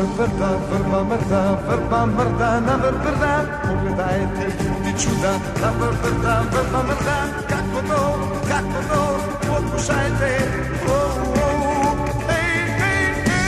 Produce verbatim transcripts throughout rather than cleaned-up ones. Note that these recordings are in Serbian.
vrda, vrba mrda, vrba mrda, na vrda, pogledajte ljudi čuda, na vrda, vrba mrda, kako to, kako to, pokušajte, oh, oh, ej, ej,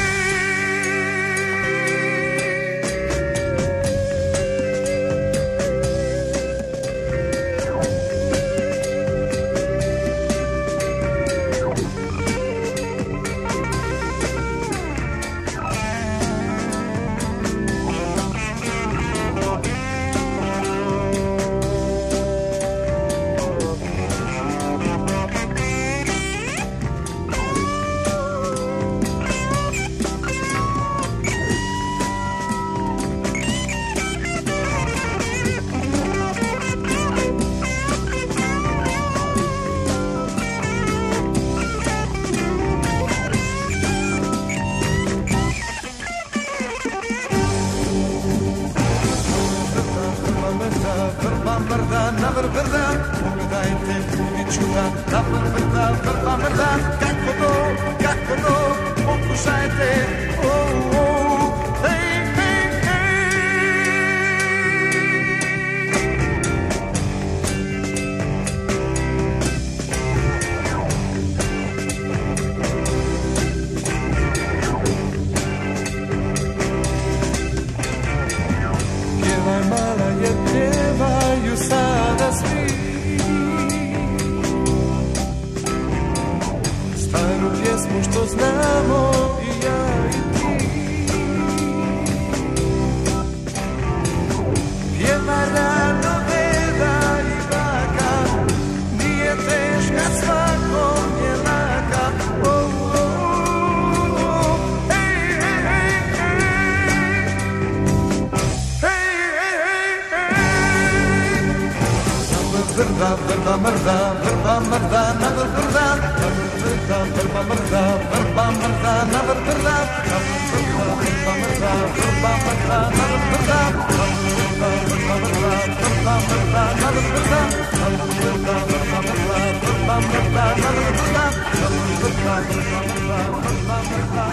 vrba mrda, na vrda, pogledajte ljudi čuda, na vrda, vrba mrda, kako to, kako to, pokušajte, oh, oh, ej, ej, pjevaj mala je pjevaju sada svi, staru pjesmu što znamo i ja i ti. Pjeva rano deda i baka, nije teška, svakom je laka, oh, oh, oh, ej, ej, ej, vrda, vrba mrda, vrba mrda, na vrda, vrda, vrba mrda, vrba mrda, na vrda, vrba mrda, vrba mrda, na vrda, vrba mrda, vrba mrda, na vrda, vrba mrda, vrba mrda, na vrda, vrba mrda, vrba mrda, vrba mrda.